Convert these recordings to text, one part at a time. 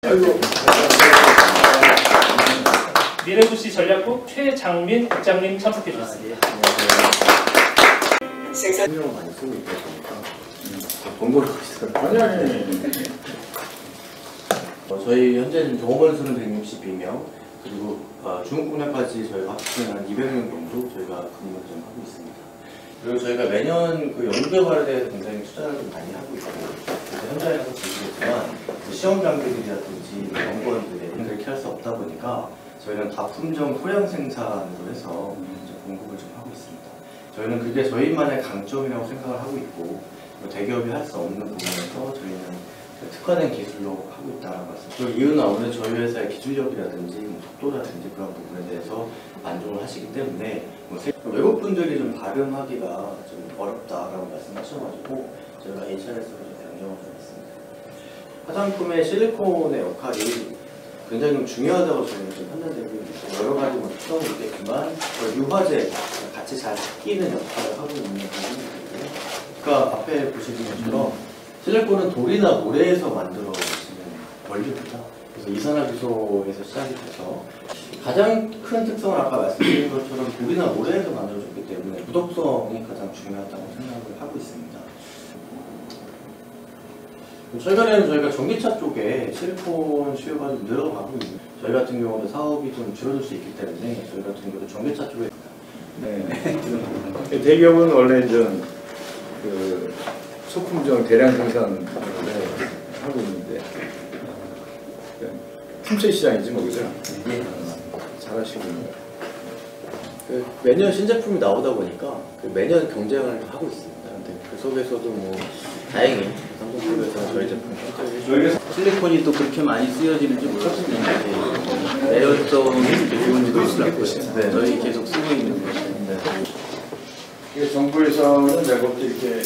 미래도시 전략국 최장민 국장님 참석해 주셨습니다. 생산료 많이 쓰고 있다 보니까 번거로워 있어요. 아니. 저희 현재는 종업원 수는 162명, 그리고 중국군에까지 저희가 합치면 한 200명 정도 저희가 근무를 좀 하고 있습니다. 그리고 저희가 매년 그 연구개발에 대해서 굉장히 투자를 좀 많이 하고 있고, 현장에서 보시겠지만 시험 장비들이라든지 연구원들이 그렇게 할 수 없다 보니까 저희는 다품종 소량 생산으로 해서 공급을 좀 하고 있습니다. 저희는 그게 저희만의 강점이라고 생각을 하고 있고, 대기업이 할 수 없는 부분에서 저희는 특화된 기술로 하고 있다는 말씀. 그 이유는 아무래도 저희 회사의 기술력이라든지 속도라든지 그런 부분에 대해서 만족을 하시기 때문에 외국 분들이 좀 발음하기가 좀 어렵다라고 말씀하셔가지고 저희가 HRS로 좀 변경을 좀 했습니다. 화장품의 실리콘의 역할이 굉장히 좀 중요하다고 저희는 좀 판단되고 있고, 여러 가지 특성이 있겠지만 유화제 같이 잘 섞이는 역할을 하고 있는 부분이거든요. 그러니까 앞에 보시는 것처럼 실리콘은 돌이나 모래에서 만들어지는 원료입니다. 그래서 이산화탄소에서 시작이 돼서 가장 큰 특성은 아까 말씀드린 것처럼 돌이나 모래에서 만들어졌기 때문에 무독성이 가장 중요하다고 생각을 하고 있습니다. 최근에는 저희가 전기차 쪽에 실리콘 수요가 좀 늘어가고 있습니다. 저희 같은 경우는 사업이 좀 줄어들 수 있기 때문에 저희 같은 경우도 전기차 쪽에 대기업은 원래 이제 그 소품종 대량 생산을 하고 있는데 품질 시장이지 뭐 그죠? 잘하시고 매년 신제품이 나오다 보니까 매년 경쟁을 하고 있습니다. 근데 그 속에서도 뭐 다행히 삼성그룹에서 저희 제품 실리콘이 또 그렇게 많이 쓰여지는지 몰랐었는데 내열성이 좋은지도 몰랐고요. 네, 저희 계속 쓰고 있는 것인데 정부에서는 내가 볼 때 이렇게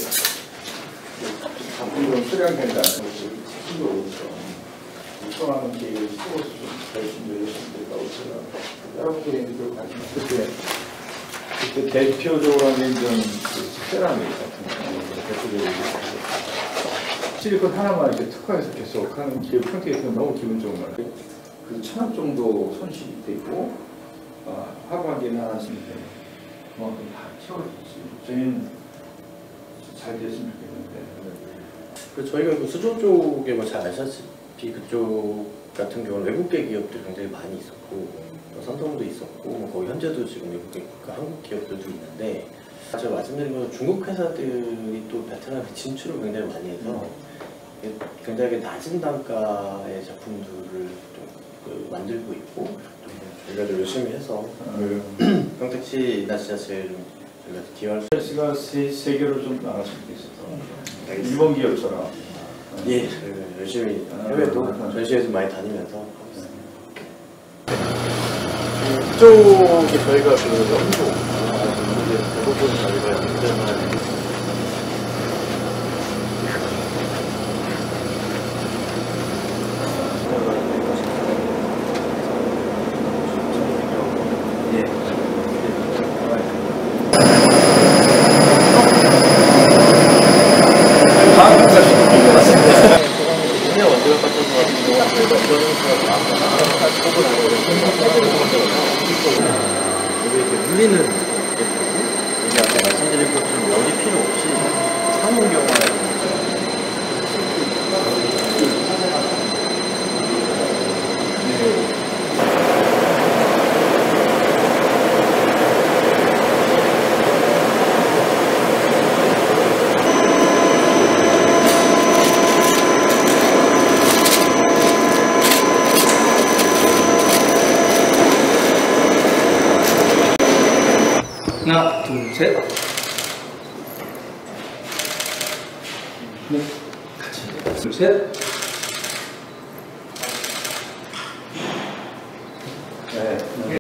작품으로 수량된다는 것을 책임도 우선하는 계획을 세워서 좀 열심히 되다고 제가 여러분들이 그 관심 그때 대표적으로 하는 이런 세라믹 같은 대표적으로 실리콘 하나만 이렇게 특화해서 계속 하는 기업 형태에서 너무 기분 좋은 것 같아요. 그 1000억 정도 손실이 되고 하반기는 하나씩 그만큼 다 채워졌지. 저희는 잘 됐으면 좋겠는데. 저희가 그 수조 쪽에 뭐 잘 아시다시피 그쪽 같은 경우는 외국계 기업들이 굉장히 많이 있었고 삼성도 있었고 거기 현재도 지금 외국계 한국 기업들도 있는데 제가 말씀드린 것처럼 중국 회사들이 또 베트남에 진출을 굉장히 많이 해서 굉장히 낮은 단가의 작품들을 좀 만들고 있고 저희가 좀 열심히 해서 평택시나 지자체를 저희가 기여할 수 시가 세 개로 좀 나눴으면 좋겠어서 일본 기업처럼 예, 열심히 해외도 전시회에서 많이 다니면서 하고 있습니다. 이쪽에 저희가 그 연구 대부분 저희가 연구를 이렇게 물리는 여기 아까 말씀드린 것처럼 열이 필요 없이 산업용화에 하나, 둘, 셋. 네. 둘, 셋.